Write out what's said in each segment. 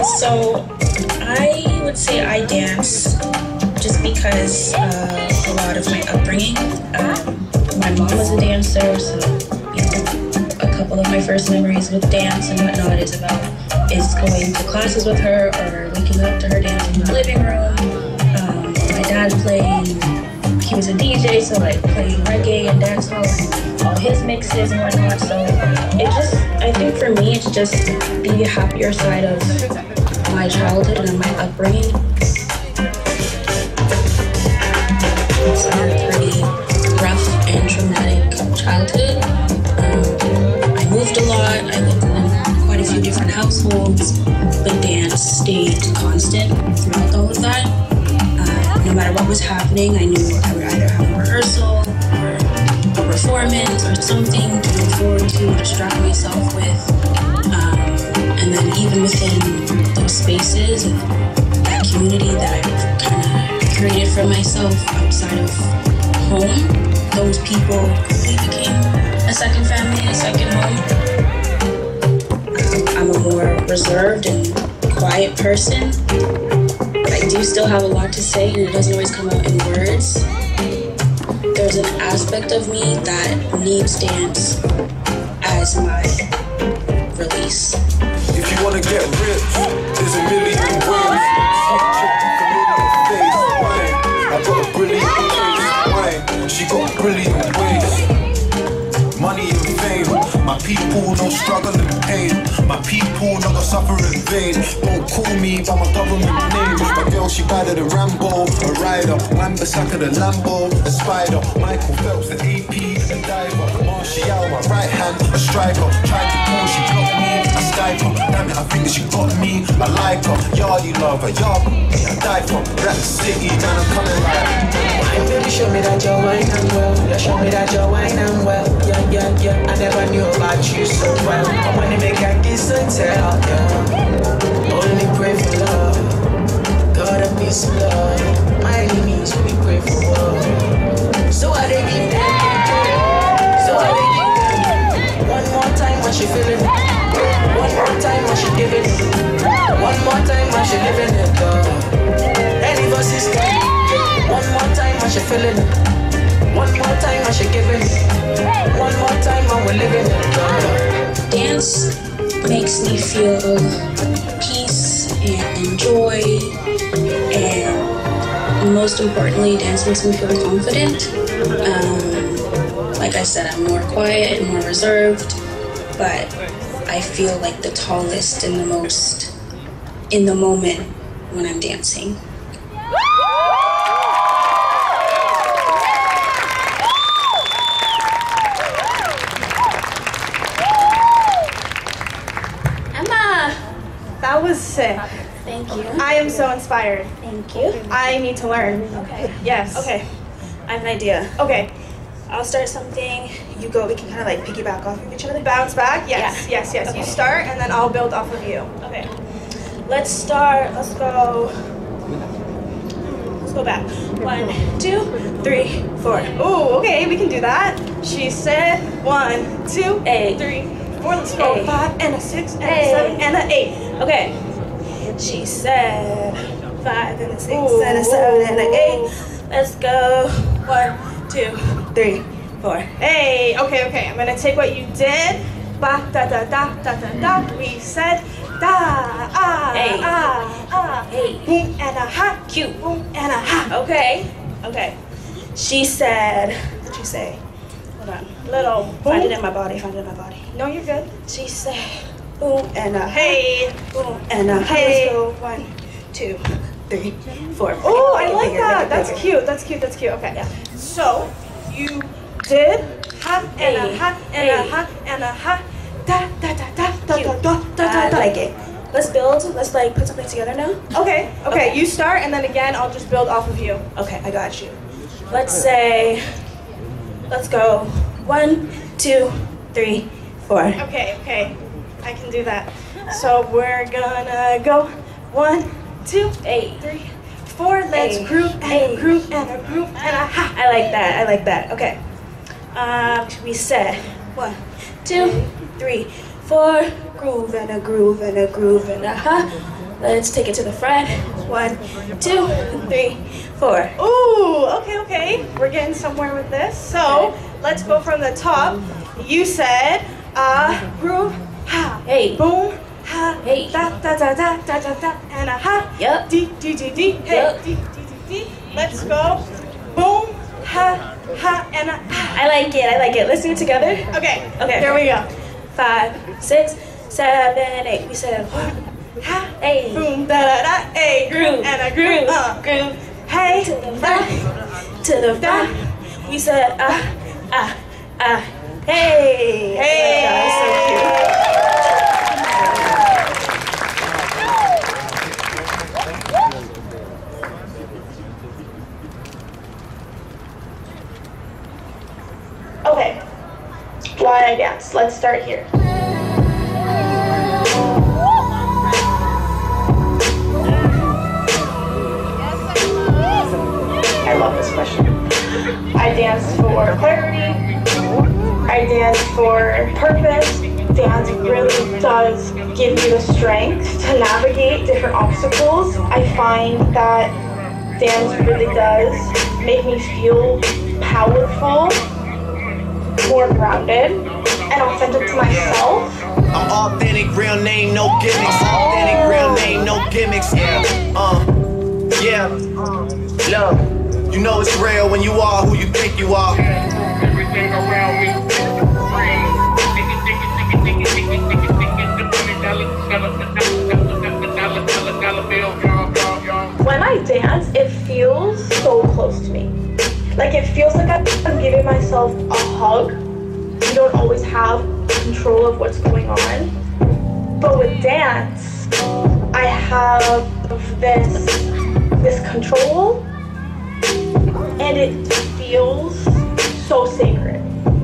So I would say I dance just because a lot of my upbringing. My mom was a dancer, so a couple of my first memories with dance and whatnot is going to classes with her or linking up to her dancing in the living room. My dad he was a DJ, so like playing reggae and dancehall and all his mixes and whatnot. So I think for me, it's just the happier side of my childhood and my upbringing. It's a pretty rough and traumatic childhood. I moved a lot. I lived in quite a few different households, but dance stayed constant throughout all of that. No matter what was happening, I knew I would either have a rehearsal or a performance or something to look forward to, distract myself with. And then even within those spaces of that community that I've kind of created for myself outside of home, those people quickly became a second family, a second home. I'm a more reserved and quiet person. I do still have a lot to say, and it doesn't always come out in words. There's an aspect of me that needs dance as my release. If you wanna get rich, there's a million ways. I got a brilliant face. Why? She got brilliant ways. Money and fame. My people no struggle and pain. My people no go suffer in vain. Don't call me by my government name. My girl, she bad at a Rambo, a rider. Wan-Bissaka the Lambo, a spider. Michael Phelps, the AP, a diver. Martial, my right hand, a striker. Tried to pull, she blocked me, a sniper. Damn it, I think that she got me. I like her, yardie lover, I die for. Rap City, man, I'm coming right. Baby, show me that you're wine and well. Yeah, show me that you're wine and well. Yeah. I never knew about you so well. I wanna make a kiss and tell, yeah. Only pray for love. God of peace and love. My enemies we pray for love. So I they give them. So I they give them. One more time when she feeling it. One more time when she giving it. One more time when she living it, God. Any of us is scared. One more time when she feeling it. One more time when she giving it. One more time when we're living it. Dance makes me feel peace and joy, and most importantly, dance makes me feel confident. Like I said, I'm more quiet and more reserved, but I feel like the tallest and the most in the moment when I'm dancing. That was sick. Thank you. I am so inspired. Thank you. I need to learn. Okay. Yes. Okay. I have an idea. Okay. I'll start something. You go. We can kind of like piggyback off of each other. Bounce back? Yes. Yeah. Yes. Okay. You start and then I'll build off of you. Okay. Let's start. Let's go. Let's go back. 1, 2, 3, 4. Ooh, okay, we can do that. She said 1, 2, 3, 4. Let's go. 5 and a 6 and a 7 and a 8. Okay. She said 5 and a 6 and a 7 and a 8. Let's go. 1, 2, 3, 4. Hey, okay. I'm gonna take what you did. Ba da da da da da da. We said da Hey. Hey. Boom and a ha. Cute. Boom and a ha. Okay. She said. What'd you say? Hold on. Little Find it boom. in my body. No, you're good. She said. Boom and a Hey. boom and a Hey. Let's go. 1, 2, 3, 4. Oh, I like Bigger, that. bigger, That's bigger. cute. Okay. Yeah. So you did ha and a Hey. ha and a Hey. ha and a ha. Da da da da da da Cute. da da da. I like it. Let's build. Let's like put something together now. Okay. Okay. You start and then again I'll just build off of you. Okay, I got you. Let's say. Let's go. 1, 2, 3, 4. Okay. I can do that. So we're gonna go 1, 2, 3, 4. Let's Hey. group and Hey. a group and a group and a ha. I like that. Okay. We said 1, 2, 3, 4. Groove and a groove and a groove and a ha. Let's take it to the front. 1, 2, 3, 4. Ooh, okay. We're getting somewhere with this. So let's go from the top. You said groove, ha, Hey. boom, ha, Hey. da da da da da da da, and a ha, Yep. D D D D, hey, Yep. D D D D. Let's go, boom, ha, ha, and a ha. I like it. Let's do it together. Okay, Okay. here we go. 5, 6, 7, 8. We said Ha, hey. boom, da da da, hey, Groove. and a groove, Groove. hey, To the da, front. To the front. We said hey. hey. That's so cute. Okay, why I dance? Let's start here. I love this question. I dance for clarity. I dance for purpose. Dance really does give you the strength to navigate different obstacles. I find that dance really does make me feel powerful, more grounded, and authentic to myself. I'm authentic, real name, no gimmicks. Authentic, real name, no gimmicks. Yeah. Look, you know it's real when you are who you think you are. Everything around me. When I dance, it feels so close to me. Like it feels like I'm giving myself a hug. You don't always have control of what's going on. But with dance, I have this control, and it feels so sacred.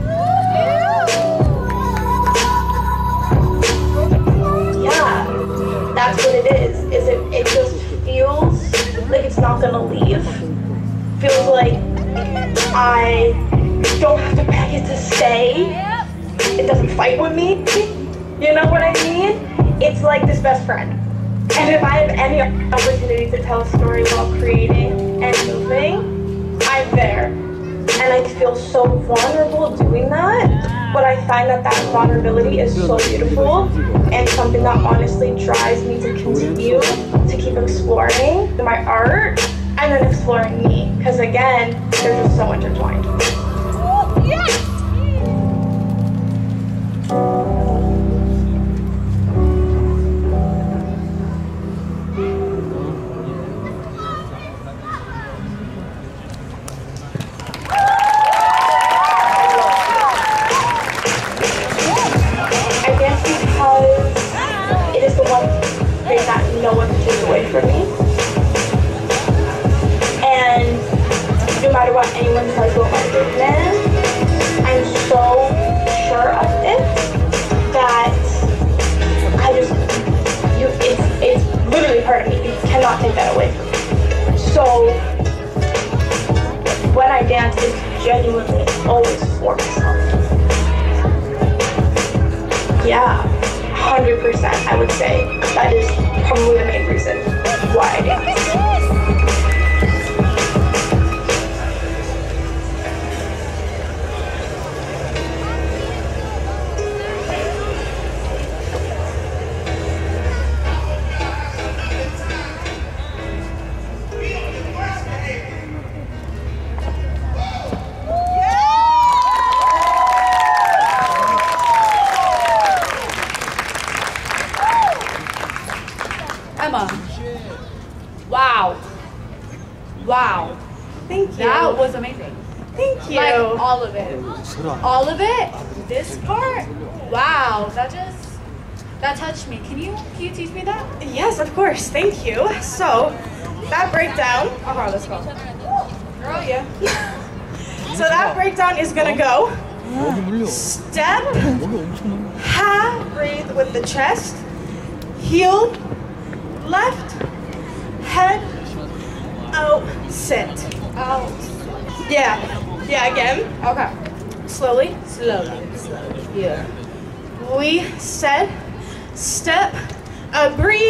Yeah, that's what it is. It just feels like it's not gonna leave. Feels like I don't have to beg it to stay. It doesn't fight with me. You know what I mean? It's like this best friend. And if I have any opportunity to tell a story while creating and moving, I'm there. And I feel so vulnerable doing that. But I find that vulnerability is so beautiful and something that honestly drives me to continue to keep exploring my art and then exploring me. Because again, they're just so intertwined. That no one can take away from me. And no matter what anyone says about my business, I'm so sure of it that it's literally part of me. You cannot take that away from me. So when I dance, it's genuinely always for myself. Yeah. 100%, I would say that is probably the main reason why I dance. Emma. Wow. Thank you. That was amazing. Thank you. Like all of it. All of it? This part? Wow. That touched me. Can you teach me that? Yes, of course. Thank you. So, that breakdown. Okay, let's go. Girl, yeah. So that breakdown is gonna go step, ha, breathe with the chest, heel, left, head, out, sit. Out. Yeah, again. Okay. Slowly. Slowly. Yeah. We said, step, breathe,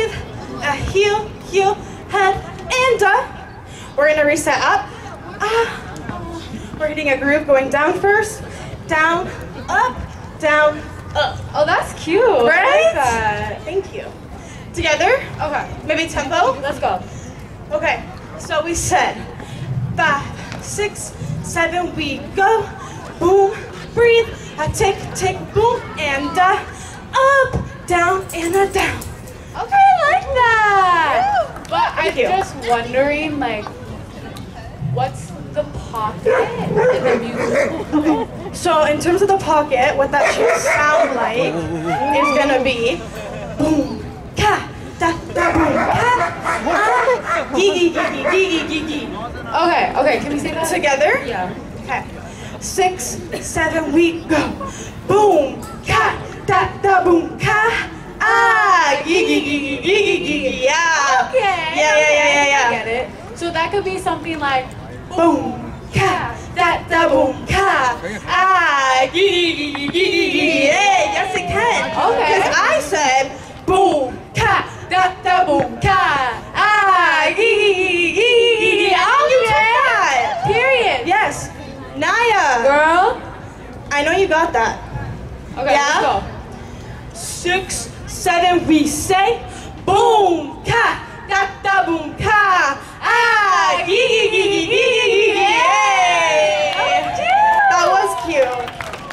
heel, heel, head, and we're gonna reset up. We're hitting a groove going down first, down, up, up. Oh, that's cute. Right? I like that. Thank you. Together? Okay. Maybe tempo? Let's go. Okay, so we said 5, 6, 7, we go. Boom, breathe, tick, tick, boom, and up, down, and down. Okay, I like that. But I'm you. just wondering, like, what's the pocket in the music? So in terms of the pocket, what that should sound like is gonna be boom, ka, da, da, boom, ka, gee, gee, gee, gee, gee. Okay, can we say that? Together? Yeah. Okay. 6, 7, we go. Boom, ka, da, da, boom, ka, gee, gee, gee, gee, gee, gee, yeah. Okay. Yeah. I get it. So that could be something like Boom, ka, da, da, boom, ka, gee, gee, gee, gee, gee, yeah. Yes, it can. Okay. Because I said boom, ka, da, da, boom, ka, gee, gee, gee, gee. Oh, you took that. period. Yes. Naya. Girl. I know you got that. Okay, Yeah? let's go. 6, 7, we say boom, ka, da, da, boom, ka, gee, gee, gee, gee, gee, gee, yeah. That was cute.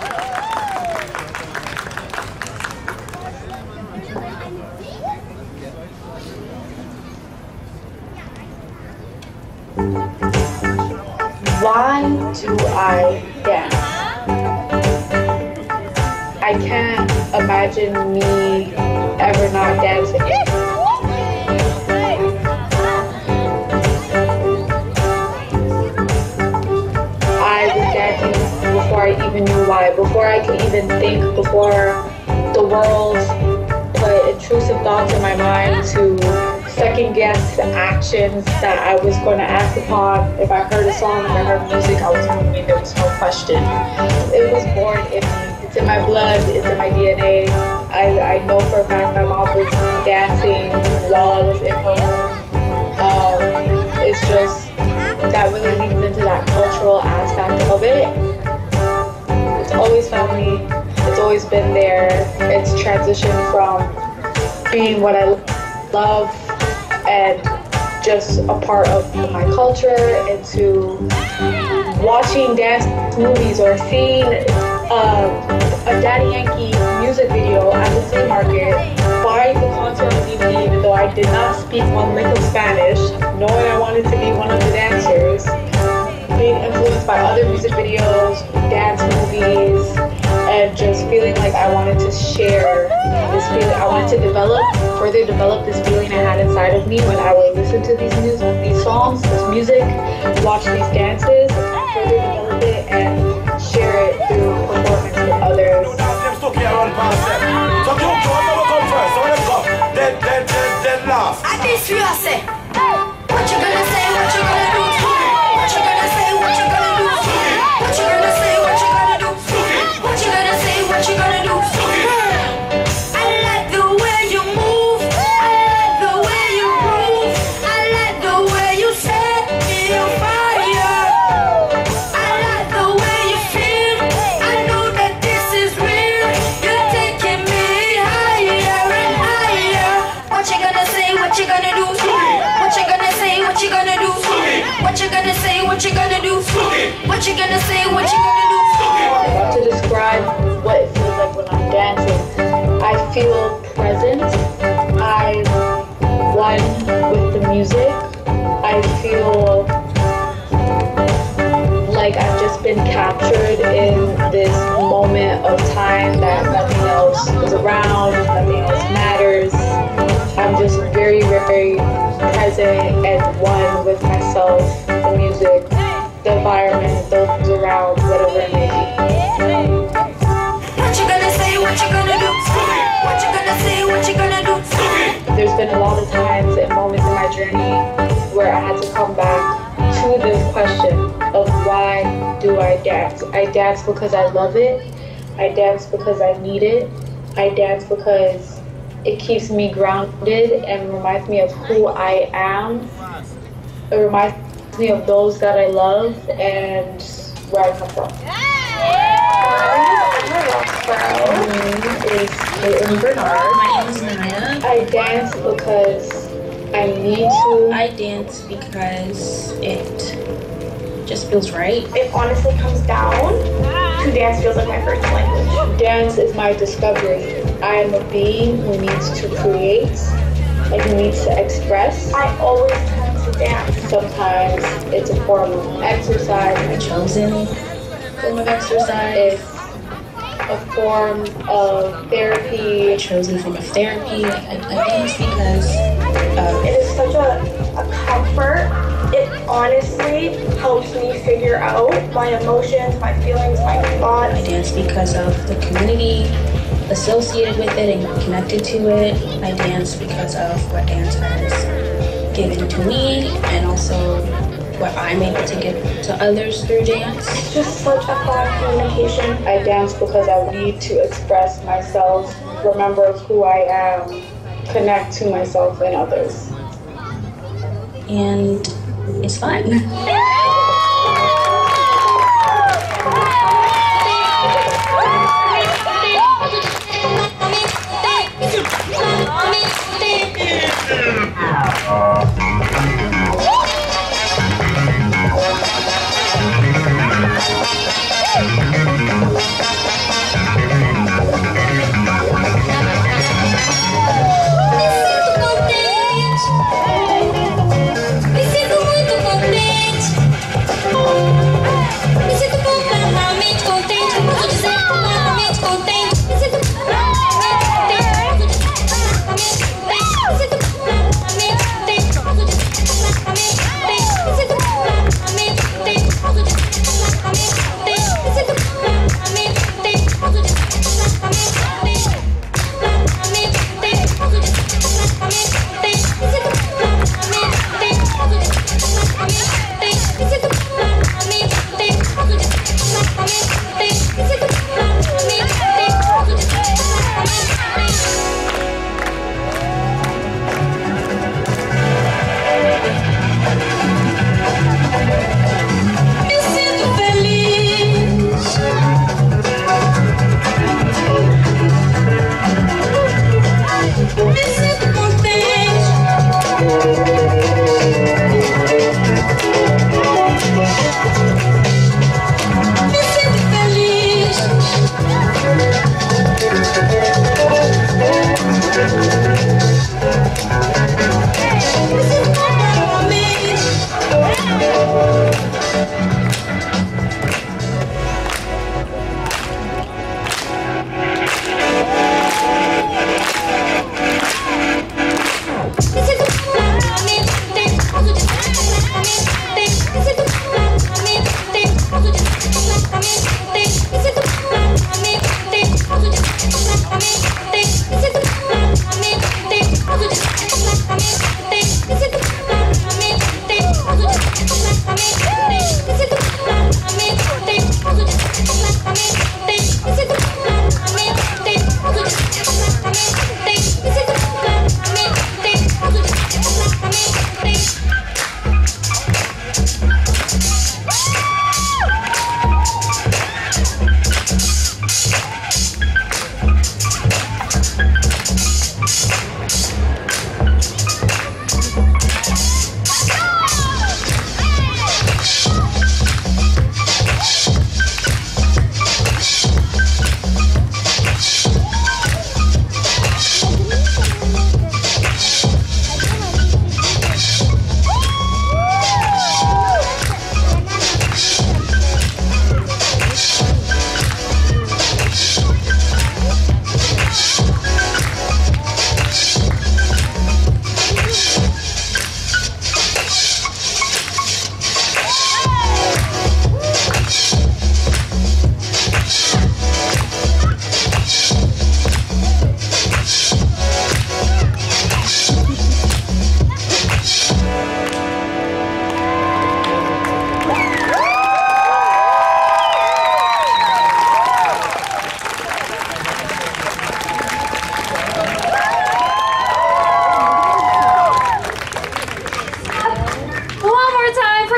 Why do I dance? I can't imagine me ever not dancing. I was dancing before I even knew why, before I could even think, before the world put intrusive thoughts in my mind to second guess the actions that I was going to act upon. If I heard a song, if I heard music, I was moving, there was no question. It was born in me. It's in my blood, it's in my DNA. I know for a fact my mom was dancing while I was in her womb. It's just, that really leads into that cultural aspect of it. It's always found me, it's always been there. It's transitioned from being what I love and just a part of my culture into watching dance movies or seeing a Daddy Yankee music video at the flea market, buying the concert on DVD even though I did not speak one lick of Spanish, knowing I wanted to be one of the dancers, being influenced by other music videos, dance movies, and just feeling like I wanted to share this feeling. I wanted to further develop this feeling I had inside of me when I would listen to these songs, this music, watch these dances, further develop it and share it through performance with others. I did you, I say. What you gonna say, what you gonna do? What you gonna say, what you gonna do? What you gonna say, what you gonna do? What you gonna say, what you gonna do? I like the way you move. I like the way you groove. I like the way you set me on fire. I like the way you feel. I know that this is real. You're taking me higher and higher. What you gonna say, what you gonna do? What you gonna say, what you gonna do? What you gonna say, what you gonna do? What you gonna say, what you gonna do? About to describe what it feels like when I'm dancing. I feel present. I'm one with the music. I feel like I've just been captured in this moment of time that nothing else is around, nothing else matters. I'm just very, very present and one with myself, the music, the environment, those around, whatever it may be. What you gonna say, what you gonna do? What you gonna say, what you gonna do? There's been a lot of times and moments in my journey where I had to come back to this question of why do I dance? I dance because I love it. I dance because I need it. I dance because it keeps me grounded and reminds me of who I am. It reminds me of those that I love and where I come from. My name is Caitlin Bernard. My name is Naya. I dance because I need to. I dance because it just feels right. It honestly comes down to dance feels like my first language. Dance is my discovery. I am a being who needs to create, and who needs to express. I always tend to dance. Sometimes it's a form of exercise. A chosen form of exercise. It's a form of therapy. A chosen form of therapy. I dance because it is such a comfort. It honestly helps me figure out my emotions, my feelings, my thoughts. I dance because of the community associated with it and connected to it. I dance because of what dance has given to me and also what I'm able to give to others through dance. It's just such a fun communication. I dance because I need to express myself, remember who I am, connect to myself and others. And it's fun. Me sinto muito contente.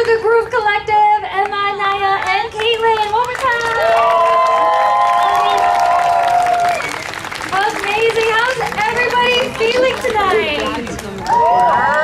the Groove Collective, Emma, Naya, and Caitlin. One more time. Amazing. How's everybody feeling tonight?